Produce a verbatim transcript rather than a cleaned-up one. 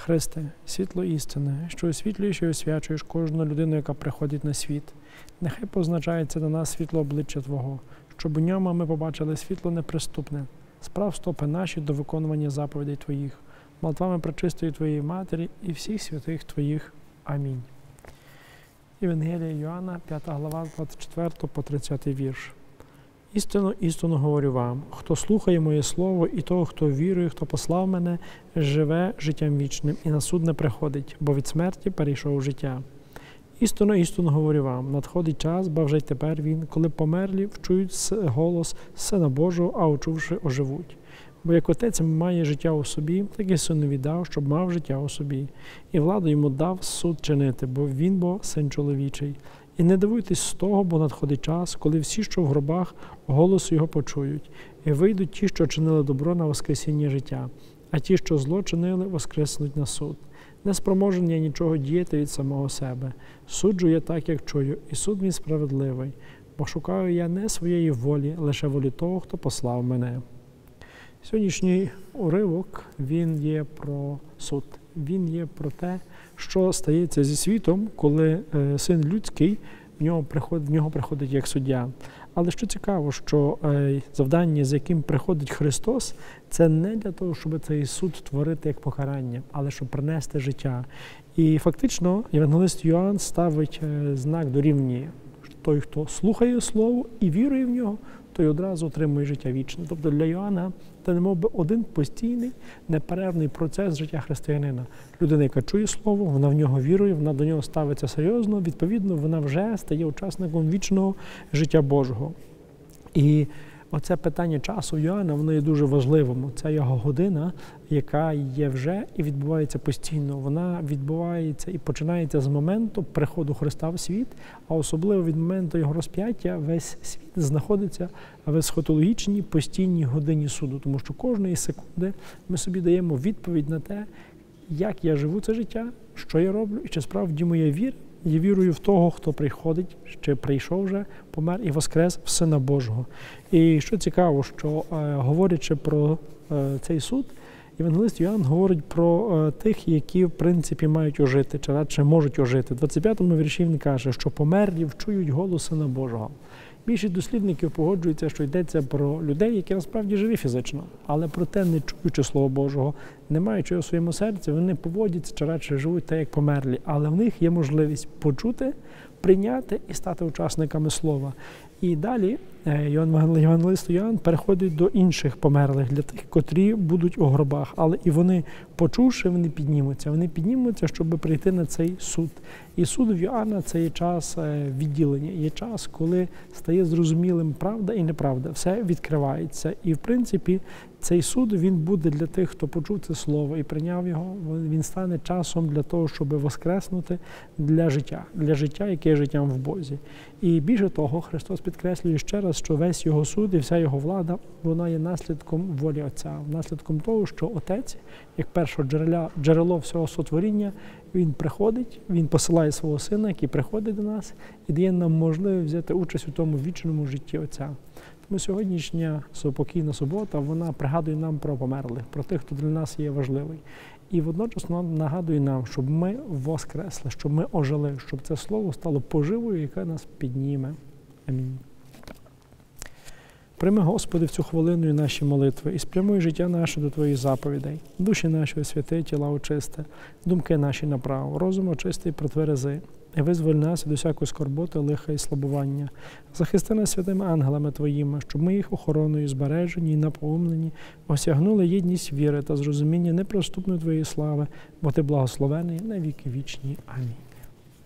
Христе, світло істини, що освітлюєш і освячуєш кожну людину, яка приходить на світ. Нехай позначається на нас світло обличчя Твого, щоб у ньому ми побачили світло неприступне. Справ стопи наші до виконування заповідей Твоїх, молитвами пречистої Твоєї Матері і всіх святих Твоїх. Амінь. Євангелія Йоанна, п'ята глава, двадцять четвертий по тридцятий вірш. Істинно, істинно говорю вам, хто слухає моє слово, і того, хто вірує, хто послав мене, живе життям вічним, і на суд не приходить, бо від смерті перейшов у життя. Істинно, істинно говорю вам, надходить час, бо вже й тепер він, коли померлі, вчують голос Сина Божого, а очувши, оживуть. Бо як Отець має життя у собі, так і Синові дав, щоб мав життя у собі. І владу йому дав суд чинити, бо він бо Син чоловічий. І не дивуйтесь з того, бо надходить час, коли всі, що в гробах, голос його почують. І вийдуть ті, що чинили добро на воскресіння життя, а ті, що зло чинили, воскреснуть на суд. Не спроможен я нічого діяти від самого себе. Суджу я так, як чую, і суд мій справедливий. Бо шукаю я не своєї волі, лише волі того, хто послав мене. Сьогоднішній уривок, він є про суд. Він є про те, що стається зі світом, коли е, Син людський в нього приходить, в нього приходить як суддя. Але що цікаво, що е, завдання, з яким приходить Христос, це не для того, щоб цей суд творити як покарання, але щоб принести життя. І фактично євангелист Йоанн ставить е, знак дорівнює. Той, хто слухає Слово і вірує в нього, той одразу отримує життя вічне. Тобто для Йоанна це немов би один постійний, неперервний процес життя християнина. Людина, яка чує Слово, вона в нього вірує, вона до нього ставиться серйозно, відповідно, вона вже стає учасником вічного життя Божого. І оце питання часу Йоанна, воно є дуже важливим. Це його година, яка є вже і відбувається постійно. Вона відбувається і починається з моменту приходу Христа в світ, а особливо від моменту його розп'яття весь світ знаходиться в есхатологічній постійній годині суду. Тому що кожної секунди ми собі даємо відповідь на те, як я живу це життя, що я роблю, і чи справді моя віра. Я вірую в того, хто приходить, чи прийшов вже, помер і воскрес в Сина Божого. І що цікаво, що е, говорячи про е, цей суд, євангелист Йоанн говорить про е, тих, які в принципі мають ожити, чи радше можуть ожити. В двадцять п'ятому вірші він каже, що померлі вчують голос Сина Божого. Більшість дослідників погоджуються, що йдеться про людей, які насправді живі фізично, але проте, не чуючи Слова Божого, не маючи у своєму серці, вони поводяться, чи радше живуть так, як померлі. Але в них є можливість почути, прийняти і стати учасниками Слова. І далі євангелист Йоанн переходить до інших померлих, для тих, котрі будуть у гробах. Але і вони, почувши, вони піднімуться. Вони піднімуться, щоб прийти на цей суд. І суд в Йоанна – це є час відділення, є час, коли стає зрозумілим правда і неправда. Все відкривається. І, в принципі, цей суд, він буде для тих, хто почув це слово і прийняв його, він стане часом для того, щоб воскреснути для життя, для життя, яке є життям в Бозі. І більше того, Христос підкреслює ще раз, що весь його суд і вся його влада, вона є наслідком волі Отця, наслідком того, що Отець, як перше джерело, джерело всього сотворіння, він приходить, він посилає свого Сина, який приходить до нас і дає нам можливість взяти участь у тому вічному житті Отця. Тому сьогоднішня спокійна субота, вона пригадує нам про померлих, про тих, хто для нас є важливий. І водночас вона нагадує нам, щоб ми воскресли, щоб ми ожили, щоб це слово стало поживою, яке нас підніме. Амінь. Прийми, Господи, в цю хвилину і наші молитви і спрямуй життя наше до Твоїх заповідей. Душі наші освяти, тіла очисти, думки наші направ, розум очисти, протверези. І визволь нас від усякої скорботи, лиха і слабування. Захисти нас святими ангелами Твоїми, щоб ми їх охороною збережені і наповнені, осягнули єдність віри та зрозуміння неприступної Твоєї слави, бо Ти благословений на віки вічні. Амінь.